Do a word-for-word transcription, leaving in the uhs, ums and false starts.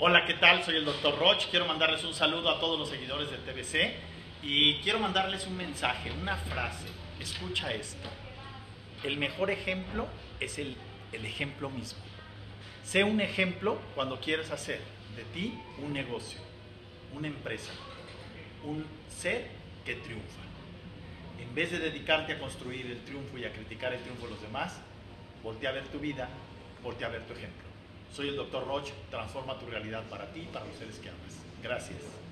Hola, ¿qué tal? Soy el doctor Roch. Quiero mandarles un saludo a todos los seguidores de T V C y quiero mandarles un mensaje, una frase. Escucha esto. El mejor ejemplo es el, el ejemplo mismo. Sé un ejemplo cuando quieres hacer de ti un negocio, una empresa, un ser que triunfa. En vez de dedicarte a construir el triunfo y a criticar el triunfo de los demás, voltea a ver tu vida, voltea a ver tu ejemplo. Soy el doctor Roch, transforma tu realidad para ti y para los seres que amas. Gracias.